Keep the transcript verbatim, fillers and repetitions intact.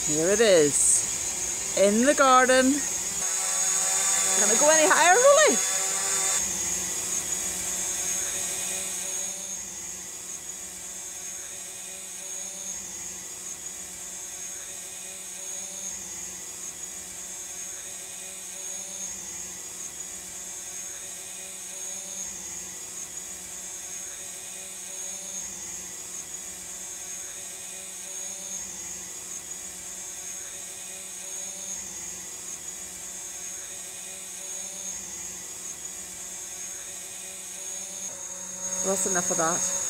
Here it is, in the garden. Gonna go any higher, Rolly? That's enough of that.